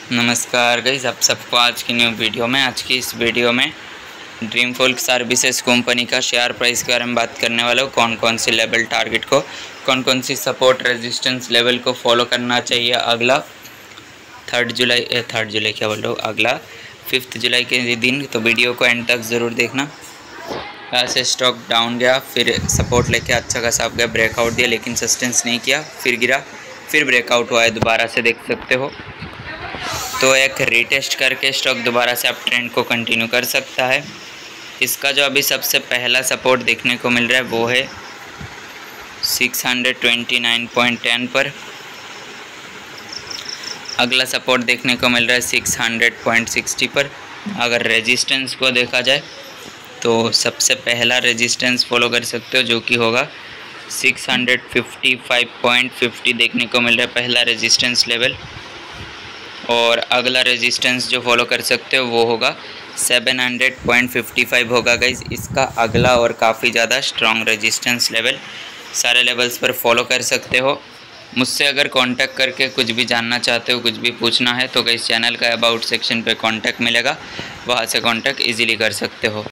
नमस्कार गाइस, आप सबको आज की न्यू वीडियो में। आज की इस वीडियो में ड्रीम फोल्क सर्विसेज कंपनी का शेयर प्राइस के बारे में बात करने वाला हूँ। कौन कौन सी लेवल टारगेट को, कौन कौन सी सपोर्ट रेजिस्टेंस लेवल को फॉलो करना चाहिए अगला 5 जुलाई के दिन। तो वीडियो को एंड तक ज़रूर देखना। ऐसे स्टॉक डाउन गया, फिर सपोर्ट लेके अच्छा खासा आप गया, ब्रेकआउट दिया लेकिन सस्टेंस नहीं किया, फिर गिरा, फिर ब्रेकआउट हुआ है दोबारा से, देख सकते हो। तो एक रीटेस्ट करके स्टॉक दोबारा से आप ट्रेंड को कंटिन्यू कर सकता है। इसका जो अभी सबसे पहला सपोर्ट देखने को मिल रहा है वो है 629.10 पर। अगला सपोर्ट देखने को मिल रहा है 600.60 पर। अगर रेजिस्टेंस को देखा जाए तो सबसे पहला रेजिस्टेंस फॉलो कर सकते हो, जो कि होगा 655.50 देखने को मिल रहा है पहला रेजिस्टेंस लेवल। और अगला रेजिस्टेंस जो फॉलो कर सकते हो वो होगा 700.55 होगा गाइज, इसका अगला और काफ़ी ज़्यादा स्ट्रॉन्ग रेजिस्टेंस लेवल। सारे लेवल्स पर फॉलो कर सकते हो। मुझसे अगर कांटेक्ट करके कुछ भी जानना चाहते हो, कुछ भी पूछना है, तो गाइज चैनल का अबाउट सेक्शन पे कांटेक्ट मिलेगा, वहाँ से कांटेक्ट इजीली कर सकते हो।